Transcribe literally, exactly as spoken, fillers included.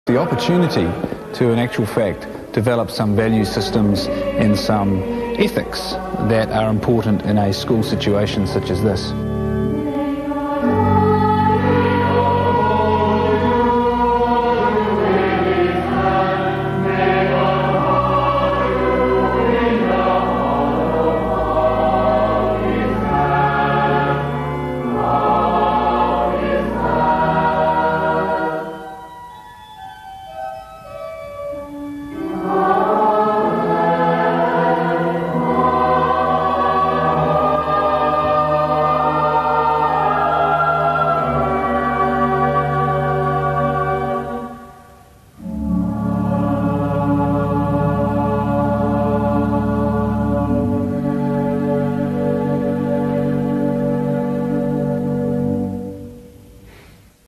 The opportunity to, in actual fact, develop some value systems and some ethics that are important in a school situation such as this.